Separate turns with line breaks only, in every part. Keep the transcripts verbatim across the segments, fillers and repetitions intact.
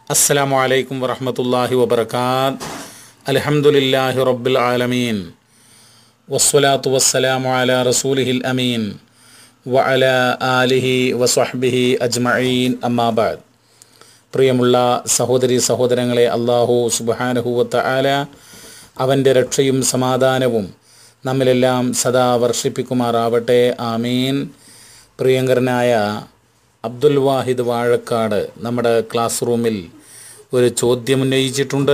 അസ്സലാമു അലൈക്കും വറഹ്മത്തുള്ളാഹി വബറകാത്ത്. അൽഹംദുലില്ലാഹി റബ്ബിൽ ആലമീൻ വസ്സലാത്തു വസ്സലാമു അലാ റസൂലിഹിൽ അമീൻ വഅലാ ആലിഹി വസ്വഹ്ബിഹി അജ്മഈൻ. അമ്മാ ബഅദ്. പ്രിയമുള്ള സഹോദരി സഹോദരങ്ങളെ, അല്ലാഹു സുബ്ഹാനഹു വ തആല അവൻ്റെ രക്ഷയും സമാധാനവും നമ്മിലെല്ലാം സദാ വർഷിപ്പിക്കുമാറാവട്ടെ. ആമീൻ. പ്രിയങ്കരനായ അബ്ദുൽ വാഹിദ് വാഴക്കാട് നമ്മുടെ ക്ലാസ് റൂമിൽ ഒരു ചോദ്യം ഉന്നയിച്ചിട്ടുണ്ട്.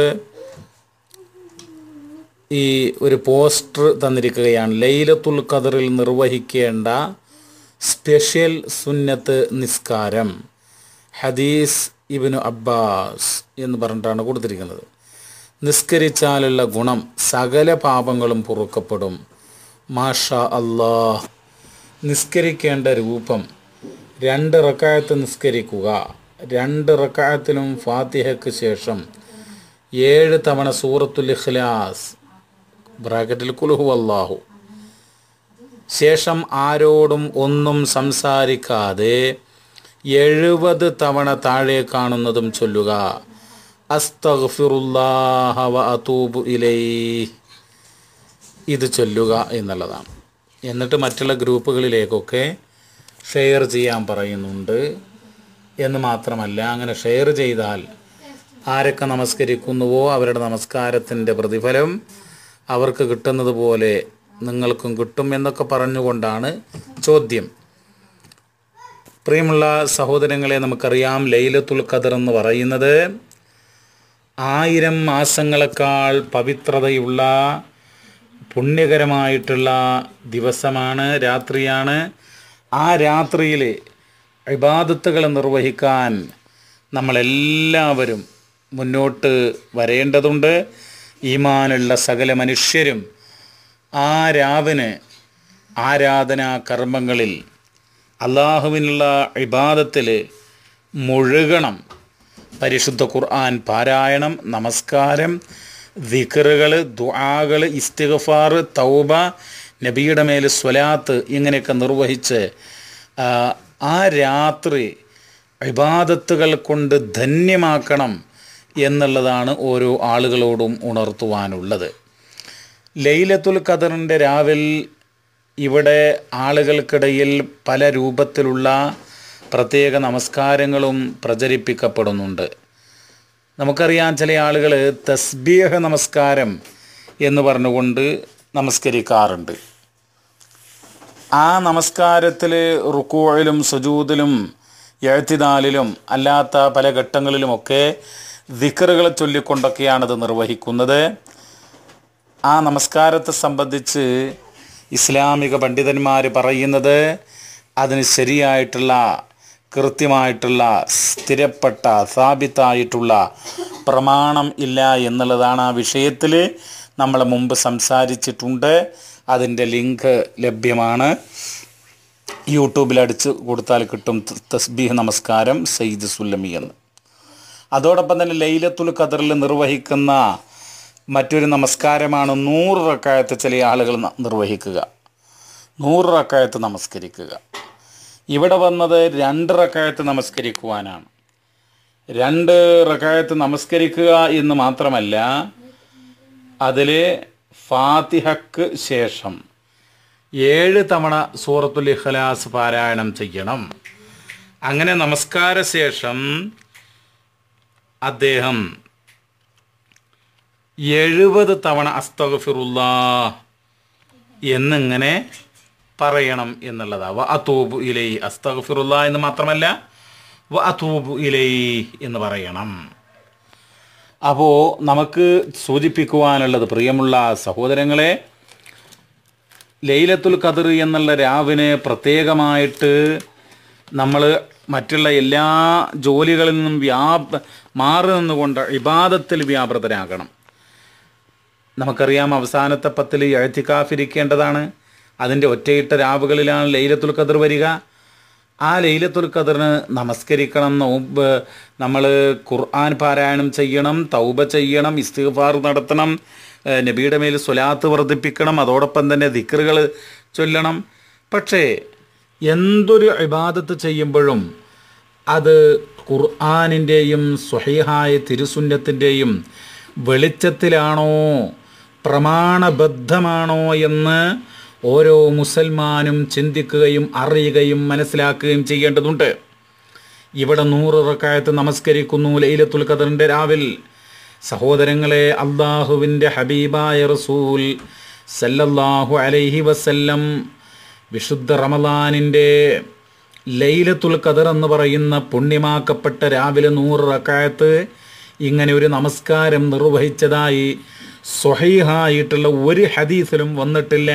ഈ ഒരു പോസ്റ്റർ തന്നിരിക്കുകയാണ്. ലൈലത്തുൽ ഖദറിൽ നിർവഹിക്കേണ്ട സ്പെഷ്യൽ സുന്നത്ത് നിസ്കാരം, ഹദീസ് ഇബ്നു അബ്ബാസ് എന്ന് പറഞ്ഞിട്ടാണ് കൊടുത്തിരിക്കുന്നത്. നിസ്കരിച്ചാലുള്ള ഗുണം, സകല പാപങ്ങളും പൊറുക്കപ്പെടും. മാഷാ അല്ലാഹ്. നിസ്കരിക്കേണ്ട രൂപം: രണ്ട് റക്അത്ത് നിസ്കരിക്കുക. രണ്ട് റക്അത്തിലും ഫാത്തിഹയ്ക്ക് ശേഷം ഏഴ് തവണ സൂറത്തുൽ ഇഖ്ലാസ് ബ്രാക്കറ്റിൽ ഖുൽ ഹുവല്ലാഹു, ശേഷം ആരോടും ഒന്നും സംസാരിക്കാതെ എഴുപത് തവണ താഴെ കാണുന്നതും ചൊല്ലുക. അസ്തഗ്ഫിറുല്ലാഹ വ അതൂബു ഇലൈഹി. ഇത് ചൊല്ലുക എന്നുള്ളതാണ്. എന്നിട്ട് മറ്റുള്ള ഗ്രൂപ്പുകളിലേക്കൊക്കെ ഷെയർ ചെയ്യാൻ പറയുന്നുണ്ട് എന്ന് മാത്രമല്ല, അങ്ങനെ ഷെയർ ചെയ്താൽ ആരൊക്കെ നമസ്കരിക്കുന്നുവോ അവരുടെ നമസ്കാരത്തിൻ്റെ പ്രതിഫലം അവർക്ക് കിട്ടുന്നത് പോലെ നിങ്ങൾക്കും കിട്ടും എന്നൊക്കെ പറഞ്ഞുകൊണ്ടാണ് ചോദ്യം. പ്രിയമുള്ള സഹോദരങ്ങളെ, നമുക്കറിയാം ലൈലത്തുൽ ഖദർ എന്ന് പറയുന്നത് ആയിരം മാസങ്ങളെക്കാൾ പവിത്രതയുള്ള പുണ്യകരമായിട്ടുള്ള ദിവസമാണ്, രാത്രിയാണ്. ആ രാത്രിയിൽ ഇബാദത്തുകൾ നിർവഹിക്കാൻ നമ്മളെല്ലാവരും മുന്നോട്ട് വരേണ്ടതുണ്ട്. ഈമാനുള്ള സകല മനുഷ്യരും ആ രാവിന് ആരാധനാ കർമ്മങ്ങളിൽ അള്ളാഹുവിനുള്ള ഇബാദത്തിൽ മുഴുകണം. പരിശുദ്ധ ഖുർആൻ പാരായണം, നമസ്കാരം, ദിക്റുകൾ, ദുആകൾ, ഇസ്തിഗ്ഫാർ, തൗബ, നബിയുടെ മേൽ സ്വലാത്ത്, ഇങ്ങനെയൊക്കെ നിർവഹിച്ച് ആ രാത്രി ഇബാദത്തുകൾ കൊണ്ട് ധന്യമാക്കണം എന്നുള്ളതാണ് ഓരോ ആളുകളോടും ഉണർത്തുവാനുള്ളത്. ലൈലത്തുൽ ഖദറിൻ്റെ രാവിൽ ഇവിടെ ആളുകൾക്കിടയിൽ പല രൂപത്തിലുള്ള പ്രത്യേക നമസ്കാരങ്ങളും പ്രചരിപ്പിക്കപ്പെടുന്നുണ്ട്. നമുക്കറിയാം, ചില ആളുകൾ തസ്ബീഹ് നമസ്കാരം എന്ന് പറഞ്ഞുകൊണ്ട് നമസ്കരിക്കാറുണ്ട്. ആ നമസ്കാരത്തിൽ റുക്കൂഇലും സുജൂദിലും ഇഅ്തിദാലിലും അല്ലാത്ത പല ഘട്ടങ്ങളിലുമൊക്കെ ദിക്റുകൾ ചൊല്ലിക്കൊണ്ടൊക്കെയാണത് നിർവഹിക്കുന്നത്. ആ നമസ്കാരത്തെ സംബന്ധിച്ച് ഇസ്ലാമിക പണ്ഡിതന്മാർ പറയുന്നത് അതിന് ശരിയായിട്ടുള്ള, കൃത്യമായിട്ടുള്ള, സ്ഥിരപ്പെട്ട, സ്ഥാപിതായിട്ടുള്ള പ്രമാണം ഇല്ല എന്നുള്ളതാണ്. ആ വിഷയത്തിൽ നമ്മൾ മുമ്പ് സംസാരിച്ചിട്ടുണ്ട്. അതിൻ്റെ ലിങ്ക് ലഭ്യമാണ്. യൂട്യൂബിൽ അടിച്ച് കൊടുത്താൽ കിട്ടും. തസ്ബീഹ് നമസ്കാരം സയ്യിദ് സുല്ലമി എന്ന്. അതോടൊപ്പം തന്നെ ലൈലത്തുൽ ഖദറിൽ നിർവഹിക്കുന്ന മറ്റൊരു നമസ്കാരമാണ് നൂറ് റക്അത്ത് ചില ആളുകൾ നിർവഹിക്കുക. നൂറ് റക്അത്ത് നമസ്കരിക്കുക. ഇവിടെ വന്നത് രണ്ട് റക്അത്ത് നമസ്കരിക്കുവാനാണ്. രണ്ട് റക്അത്ത് നമസ്കരിക്കുക എന്ന് മാത്രമല്ല, അതിൽ ഫാത്തിഹയ്ക്ക് ശേഷം ഏഴ് തവണ സൂറത്തുൽ ഇഖ്ലാസ് പാരായണം ചെയ്യണം. അങ്ങനെ നമസ്കാര ശേഷം അദ്ദേഹം എഴുപത് തവണ അസ്തഗ്ഫിറുല്ലാഹ് എന്നിങ്ങനെ പറയണം എന്നുള്ളതാണ്. വ അതൂബു ഇലൈഹി. അസ്തഗ്ഫിറുല്ലാഹ് എന്ന് മാത്രമല്ല, വ അതൂബു ഇലൈഹി എന്ന് പറയണം. അപ്പോൾ നമുക്ക് സൂചിപ്പിക്കുവാനുള്ളത്, പ്രിയമുള്ള സഹോദരങ്ങളെ, ലൈലത്തുൽ ഖദർ എന്നുള്ള രാവിനെ പ്രത്യേകമായിട്ട് നമ്മൾ മറ്റുള്ള എല്ലാ ജോലികളിൽ നിന്നും വ്യാപ മാറി നിന്നുകൊണ്ട് ഇബാദത്തിൽ വ്യാപൃതരാകണം. നമുക്കറിയാം, അവസാനത്തെ പത്തിൽ ഇഅ്തികാഫ് ഇരിക്കേണ്ടതാണ്. അതിൻ്റെ ഒറ്റയിട്ട രാവുകളിലാണ് ലൈലത്തുൽ ഖദർ വരിക. ആ ലൈലത്തുൽ ഖദറിന് നമസ്കരിക്കണം, നോമ്പ്, നമ്മൾ ഖുർആൻ പാരായണം ചെയ്യണം, തൗബ ചെയ്യണം, ഇസ്തിഗ്ഫാർ നടത്തണം, നബിയുടെ മേൽ സ്വലാത്ത് വർദ്ധിപ്പിക്കണം, അതോടൊപ്പം തന്നെ ദിക്റുകൾ ചൊല്ലണം. പക്ഷേ എന്തൊരു ഇബാദത്ത് ചെയ്യുമ്പോഴും അത് ഖുർആനിൻ്റെയും സ്വഹീഹായ തിരുസുന്നത്തിൻ്റെയും വെളിച്ചത്തിലാണോ, പ്രമാണബദ്ധമാണോ എന്ന് ഓരോ മുസൽമാനും ചിന്തിക്കുകയും അറിയുകയും മനസ്സിലാക്കുകയും ചെയ്യേണ്ടതുണ്ട്. ഇവിടെ നൂറ് റക്അത്ത് നമസ്കരിക്കുന്നു ലൈലത്തുൽ ഖദറിൻ്റെ രാവിൽ. സഹോദരങ്ങളെ, അള്ളാഹുവിൻ്റെ ഹബീബായ റസൂൽ സല്ലല്ലാഹു അലൈഹി വസല്ലം വിശുദ്ധ റമളാനിൻ്റെ ലൈലത്തുൽ ഖദർ എന്ന് പറയുന്ന പുണ്യമാക്കപ്പെട്ട രാവിലെ നൂറ് റക്അത്ത് ഇങ്ങനെ ഒരു നമസ്കാരം നിർവഹിച്ചതായി സ്വഹീഹായിട്ടുള്ള ഒരു ഹദീസിലും വന്നിട്ടില്ല.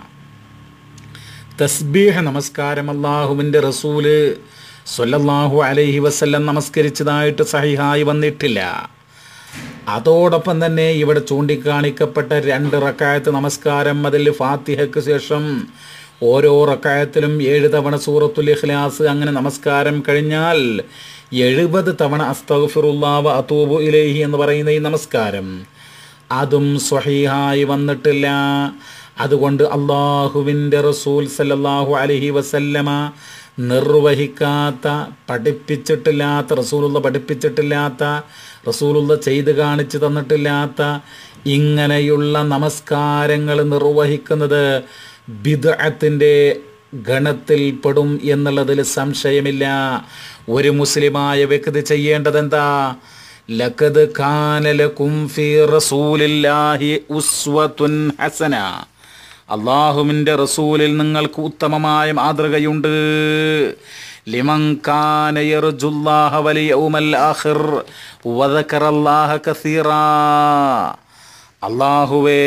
തസ്ബീഹ് നമസ്കാരം അല്ലാഹുവിൻ്റെ റസൂല് സ്വല്ലല്ലാഹു അലൈഹി വസല്ലം നമസ്കരിച്ചതായിട്ട് സഹീഹായി വന്നിട്ടില്ല. അതോടൊപ്പം തന്നെ ഇവിടെ ചൂണ്ടിക്കാണിക്കപ്പെട്ട രണ്ട് റക്അത്ത് നമസ്കാരം, അതിൽ ഫാത്തിഹയ്ക്ക് ശേഷം ഓരോ റക്അത്തിലും ഏഴ് തവണ സൂറത്തുൽ ഇഖ്ലാസ്, അങ്ങനെ നമസ്കാരം കഴിഞ്ഞാൽ എഴുപത് തവണ അസ്തഗ്ഫിറുല്ലാഹ വ അതൂബു ഇലൈഹി എന്ന് പറയുന്ന ഈ നമസ്കാരം അതും സ്വഹീഹായി വന്നിട്ടില്ല. അതുകൊണ്ട് അള്ളാഹുവിൻ്റെ റസൂൽ സല്ലല്ലാഹു അലൈഹി വസല്ലമ നിർവഹിക്കാത്ത, പഠിപ്പിച്ചിട്ടില്ലാത്ത, റസൂലുള്ള പഠിപ്പിച്ചിട്ടില്ലാത്ത, റസൂലുള്ള ചെയ്ത് കാണിച്ചു തന്നിട്ടില്ലാത്ത ഇങ്ങനെയുള്ള നമസ്കാരങ്ങൾ നിർവഹിക്കുന്നത് ബിദ്അത്തിൻ്റെ ഗണത്തിൽ പെടും എന്നുള്ളതിൽ സംശയമില്ല. ഒരു മുസ്ലിമായ വ്യക്തി ചെയ്യേണ്ടത് എന്താ? ലഖദ് കാന ലകും ഫീ റസൂലില്ലാഹി ഉസ്വത്തുൻ ഹസന. അള്ളാഹുവിൻ്റെ റസൂലിൽ നിങ്ങൾക്ക് ഉത്തമമായ മാതൃകയുണ്ട്. ലിമൻ കാന യർജുല്ലാഹ വൽ യൗമൽ ആഖിർ വദക്കറല്ലാഹ കസീറാ. അള്ളാഹുവെ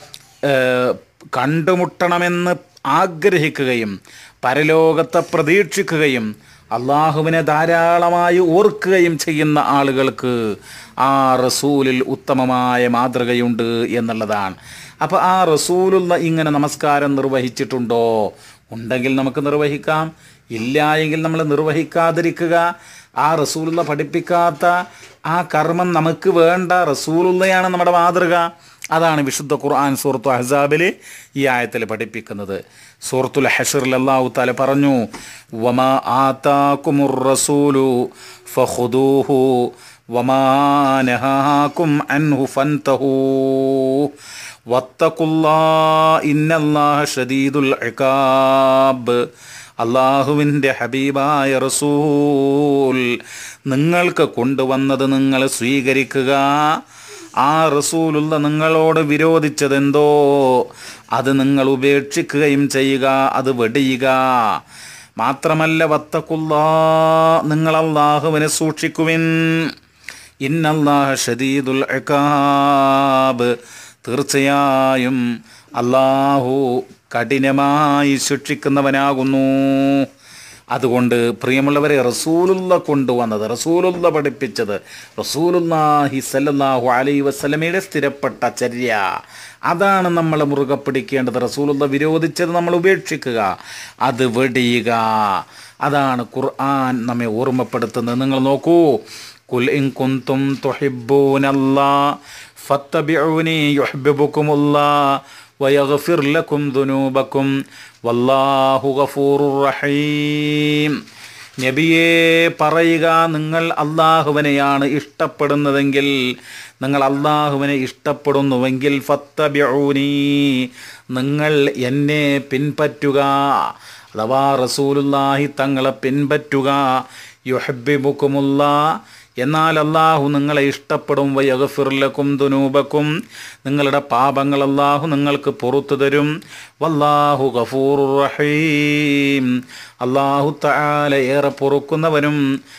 കണ്ടുമുട്ടണമെന്ന് ആഗ്രഹിക്കുകയും പരലോകത്തെ പ്രതീക്ഷിക്കുകയും അള്ളാഹുവിനെ ധാരാളമായി ഓർക്കുകയും ചെയ്യുന്ന ആളുകൾക്ക് ആ റസൂലിൽ ഉത്തമമായ മാതൃകയുണ്ട് എന്നുള്ളതാണ്. അപ്പോൾ ആ റസൂലുള്ള ഇങ്ങനെ നമസ്കാരം നിർവഹിച്ചിട്ടുണ്ടോ? ഉണ്ടെങ്കിൽ നമുക്ക് നിർവഹിക്കാം, ഇല്ല എങ്കിൽ നമ്മൾ നിർവഹിക്കാതിരിക്കുക. ആ റസൂലുള്ള പഠിപ്പിക്കാത്ത ആ കർമ്മം നമുക്ക് വേണ്ട. റസൂലുള്ളയാണ് നമ്മുടെ മാതൃക. അതാണ് വിശുദ്ധ ഖുർആൻ സൂറത്തു അഹ്സാബിൽ ഈ ആയത്തിൽ പഠിപ്പിക്കുന്നത്. സൂറത്തുൽ ഹശ്റിൽ അല്ലാഹു തആല പറഞ്ഞു, വമാ ആതാകുമുർ റസൂലു ഫഖുദൂഹു വമാ നഹാകും അൻഹു ഫൻതഹൂ വത്തഖുല്ലാഹ ഇന്നല്ലാഹ ശദീദുൽ ഇഖാബ്. അള്ളാഹുവിൻ്റെ ഹബീബായ റസൂൽ നിങ്ങൾക്ക് കൊണ്ടുവന്നത് നിങ്ങൾ സ്വീകരിക്കുക. ആ റസൂലുള്ള നിങ്ങളോട് വിരോധിച്ചതെന്തോ അത് നിങ്ങൾ ഉപേക്ഷിക്കുകയും ചെയ്യുക, അത് വെടിയുക. മാത്രമല്ല വത്തഖുല്ലാഹ്, നിങ്ങൾ അല്ലാഹുവിനെ സൂക്ഷിക്കുവിൻ. ഇന്നല്ലാഹ ശദീദുൽ ഇഖാബ്, തീർച്ചയായും അല്ലാഹു കഠിനമായി ശിക്ഷിക്കുന്നവനാകുന്നു. അതുകൊണ്ട് പ്രിയമുള്ളവരെ, റസൂലുള്ള കൊണ്ടുവന്നത്, റസൂലുള്ള പഠിപ്പിച്ചത്, റസൂലുള്ളാഹി സ്വല്ലല്ലാഹു അലൈഹി വസല്ലമയുടെ സ്ഥിരപ്പെട്ട ചര്യ, അതാണ് നമ്മൾ മുറുകെ പിടിക്കേണ്ടത്. റസൂലുള്ള വിരോധിച്ചത് നമ്മൾ ഉപേക്ഷിക്കുക, അത് വെടിയുക. അതാണ് ഖുർആൻ നമ്മെ ഓർമ്മപ്പെടുത്തുന്നത്. നിങ്ങൾ നോക്കൂ, ഖുൽ ഇൻ കുൻതും തുഹിബ്ബൂനല്ലാഹ ഫത്തബിഊനി യുഹ്ബിബുകുമുല്ലാഹ് വയഗ്ഫിർ ലക്കും ദുനൂബക്കും വല്ലാഹു ഗഫൂറുർ റഹീം. നബിയെ പറയുക, നിങ്ങൾ അള്ളാഹുവിനെയാണ് ഇഷ്ടപ്പെടുന്നതെങ്കിൽ, നിങ്ങൾ അള്ളാഹുവിനെ ഇഷ്ടപ്പെടുന്നുവെങ്കിൽ ഫത്തബിഊനി, നിങ്ങൾ എന്നെ പിൻപറ്റുക, അഥവാ റസൂലുള്ളാഹി തങ്ങളെ പിൻപറ്റുക. യുഹബ്ബിബുകുമുല്ലാഹ്, എന്നാൽ അല്ലാഹു നിങ്ങളെ ഇഷ്ടപ്പെടും. വയഗ്ഫിർ ലക്കും ദുനൂബക്കും, നിങ്ങളുടെ പാപങ്ങൾ അല്ലാഹു നിങ്ങൾക്ക് പുറത്തു തരും. വല്ലാഹു ഗഫൂറുർ റഹീം, അല്ലാഹു തആല ഏറെ പൊറുക്കുന്നവനും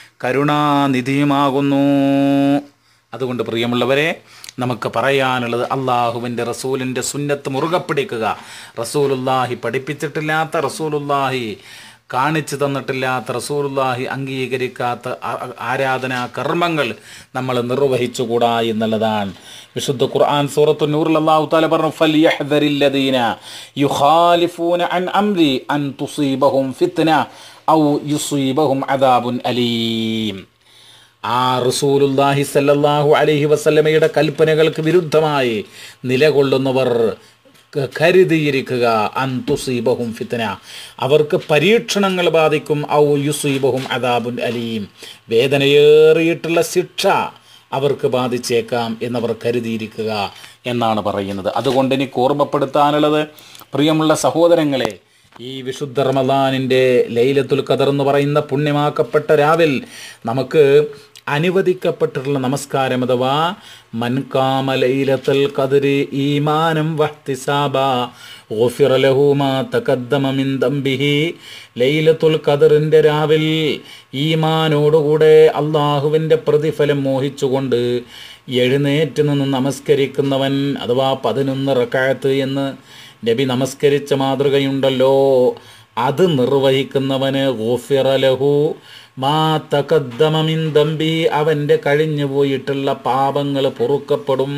കരുണാനിധിയുമാകുന്നു. അതുകൊണ്ട് പ്രിയമുള്ളവരെ, നമുക്ക് പറയാനുള്ളത് അള്ളാഹുവിൻ്റെ റസൂലിൻ്റെ സുന്നത്ത് മുറുകെ പിടിക്കുക. റസൂലുള്ളാഹി പഠിപ്പിച്ചിട്ടില്ലാത്ത, റസൂലുള്ളാഹി കാണിച്ചു തന്നിട്ടില്ലാത്ത, റസൂലുള്ളാഹി അംഗീകരിക്കാത്ത ആരാധനാ കർമ്മങ്ങൾ നമ്മൾ നിർവഹിച്ചുകൂടാ എന്നുള്ളതാണ്. വിശുദ്ധ ഖുർആൻ സൂറത്തു നൂറിൽ അല്ലാഹു തആല പറഞ്ഞു, ഫൽയഹ്ദരില്ലദീന യുഖാലിഫൂന അൻ അംരി അൻ തുസീബഹും ഫിത്ന ഔ യുസീബഹും അദാബുൻ അലീം. ആ റസൂലുള്ളാഹി സ്വല്ലല്ലാഹു അലൈഹി വസല്ലമയുടെ കൽപ്പനകൾക്ക് വിരുദ്ധമായി നിലകൊള്ളുന്നവർ കരുതിയിരിക്കുക. അൻതുസീബഹും ഫിത്ന, അവർക്ക് പരീക്ഷണങ്ങൾ ബാധിക്കും. ഔ യുസീബഹും അദാബുൻ അലീം, വേദനയേറിയിട്ടുള്ള ശിക്ഷ അവർക്ക് ബാധിച്ചേക്കാം എന്നവർ കരുതിയിരിക്കുക എന്നാണ് പറയുന്നത്. അതുകൊണ്ട് എനിക്ക് ഓർമ്മപ്പെടുത്താനുള്ളത്, പ്രിയമുള്ള സഹോദരങ്ങളെ, ഈ വിശുദ്ധ റമദാനിൻ്റെ ലൈലത്തുൽ ഖദർ എന്ന് പറയുന്ന പുണ്യമാക്കപ്പെട്ട രാവിൽ നമുക്ക് അനുവദിക്കപ്പെട്ടിട്ടുള്ള നമസ്കാരം അഥവാ മൻകാമ ലൈലത്തുൽ ഖദരി ഈമാനം വഹ്തിസാബ ഗുഫിറ ലഹു മാ തഖദ്ദമ മിൻ ദംബിഹി, ലൈലത്തുൽ ഖദറിൻ്റെ രാവിൽ ഈമാനോടുകൂടെ അള്ളാഹുവിൻ്റെ പ്രതിഫലം മോഹിച്ചുകൊണ്ട് എഴുന്നേറ്റ് നിന്ന് നമസ്കരിക്കുന്നവൻ, അഥവാ പതിനൊന്ന് റക്അത്ത് എന്ന് നബി നമസ്കരിച്ച മാതൃകയുണ്ടല്ലോ, അത് നിർവഹിക്കുന്നവന് ഗുഫിറ ലഹു മാ തഖദ്ദമ മിൻ ദംബി, അവൻ്റെ കഴിഞ്ഞു പോയിട്ടുള്ള പാപങ്ങൾ പൊറുക്കപ്പെടും.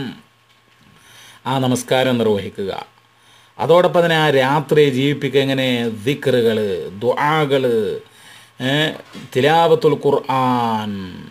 ആ നമസ്കാരം നിർവഹിക്കുക. അതോടൊപ്പം തന്നെ ആ രാത്രി ജീവിപ്പിക്കുക. എങ്ങനെ? ദിക്റുകൾ, ദുആകൾ, തിലാവത്തുൽ ഖുർആൻ,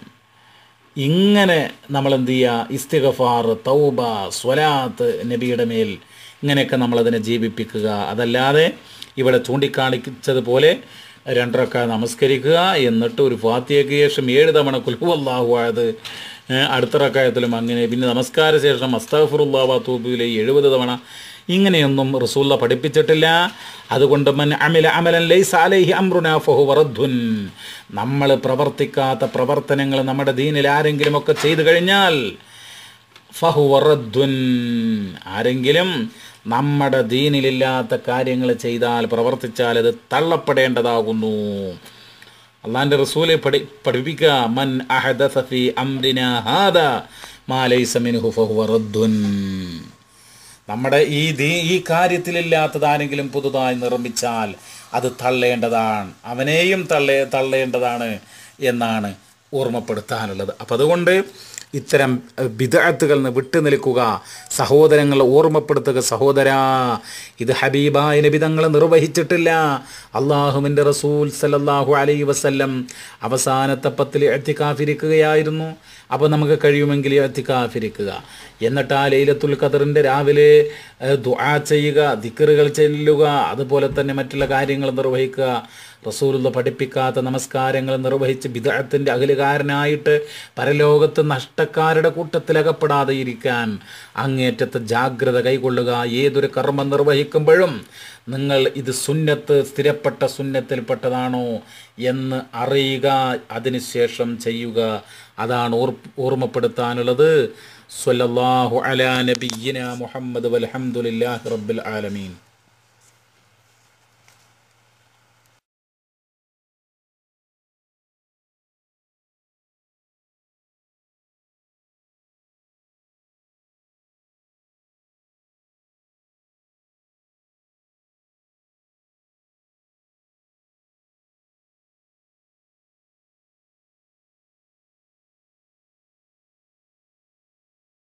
ഇങ്ങനെ നമ്മൾ എന്ത് ചെയ്യുക? ഇസ്തിഗ്ഫാർ, തൗബ, സ്വലാത്ത് നബിയുടെ മേൽ, ഇങ്ങനെയൊക്കെ നമ്മളതിനെ ജീവിപ്പിക്കുക. അതല്ലാതെ ഇവിടെ ചൂണ്ടിക്കാണിച്ചതുപോലെ രണ്ടരക്ക നമസ്കരിക്കുക, എന്നിട്ട് ഒരു ഫാത്തിഹയ്ക്ക് ശേഷം ഏഴ് തവണ ഖുൽ ഹുവല്ലാഹു അഹദ്, അടുത്ത റക്അത്തിലും അങ്ങനെ, പിന്നെ നമസ്കാര ശേഷം അസ്തഗ്ഫിറുല്ലാഹ വഅതൂബു ഇലൈഹി എഴുപത് തവണ, ഇങ്ങനെയൊന്നും റസൂലുള്ള പഠിപ്പിച്ചിട്ടില്ല. അതുകൊണ്ട് മൻ അമില അമലൻ ലൈസ അലൈഹി അംറുനാ ഫഹുവ റദ്ദുൻ, നമ്മൾ പ്രവർത്തിക്കാത്ത പ്രവർത്തനങ്ങൾ നമ്മുടെ ദീനിൽ ആരെങ്കിലുമൊക്കെ ചെയ്തു കഴിഞ്ഞാൽ ഫഹുവ റദ്ദുൻ, ആരെങ്കിലും നമ്മുടെ ദീനിലില്ലാത്ത കാര്യങ്ങൾ ചെയ്താൽ, പ്രവർത്തിച്ചാൽ അത് തള്ളപ്പെടേണ്ടതാകുന്നു. അള്ളാഹിൻ്റെ റസൂലെ പഠി പഠിപ്പിക്കുക മൻ അഹദസ ഫീ അംരിനാ ഹാദാ മാ ലൈസ മിൻഹു ഫഹുവ റദ്ദുൻ, നമ്മുടെ ഈ ദീ ഈ കാര്യത്തിലില്ലാത്തത് ആരെങ്കിലും പുതുതായി നിർമ്മിച്ചാൽ അത് തള്ളേണ്ടതാണ്, അവനെയും തള്ളേ തള്ളേണ്ടതാണ് എന്നാണ് ഓർമ്മപ്പെടുത്താനുള്ളത്. അപ്പം അതുകൊണ്ട് ഇത്തരം ബിദ്അത്തുകളിൽ നിന്ന് വിട്ടു നിൽക്കുക, സഹോദരങ്ങളെ ഓർമ്മപ്പെടുത്തുക. സഹോദരാ, ഇത് ഹബീബായ നബി തങ്ങൾ നിർവഹിച്ചിട്ടില്ല. അള്ളാഹുവിൻ്റെ റസൂൽ സല്ലല്ലാഹു അലൈഹി വസല്ലം അവസാനത്തെ പത്തിൽ ഇഅ്തികാഫിരിക്കുകയായിരുന്നു. അപ്പോൾ നമുക്ക് കഴിയുമെങ്കിൽ ഇഅ്തികാഫിരിക്കുക. എന്നിട്ട് ആ ലൈലത്തുൽ ഖദറിൻ്റെ രാവിലെ ദുആ ചെയ്യുക, ദിക്റുകൾ ചെല്ലുക, അതുപോലെ തന്നെ മറ്റുള്ള കാര്യങ്ങൾ നിർവഹിക്കുക. റസൂലുള്ള പഠിപ്പിക്കാത്ത നമസ്കാരങ്ങൾ നിർവഹിച്ച് ബിദ്അത്തിൻ്റെ അകലുകാരനായിട്ട് പരലോകത്ത് നഷ്ടക്കാരുടെ കൂട്ടത്തിലകപ്പെടാതെ ഇരിക്കാൻ അങ്ങേറ്റത്തെ ജാഗ്രത കൈക്കൊള്ളുക. ഏതൊരു കർമ്മം നിർവഹിക്കുമ്പോഴും നിങ്ങൾ ഇത് സുന്നത്ത്, സ്ഥിരപ്പെട്ട സുന്നത്തിൽപ്പെട്ടതാണോ എന്ന് അറിയുക, അതിനുശേഷം ചെയ്യുക. അതാണ് ഓർ ഓർമ്മപ്പെടുത്താനുള്ളത്. സ്വല്ലല്ലാഹു അലാ നബിയ്യിനാ മുഹമ്മദ് വൽഹംദുലില്ലാഹി റബ്ബിൽ ആലമീൻ.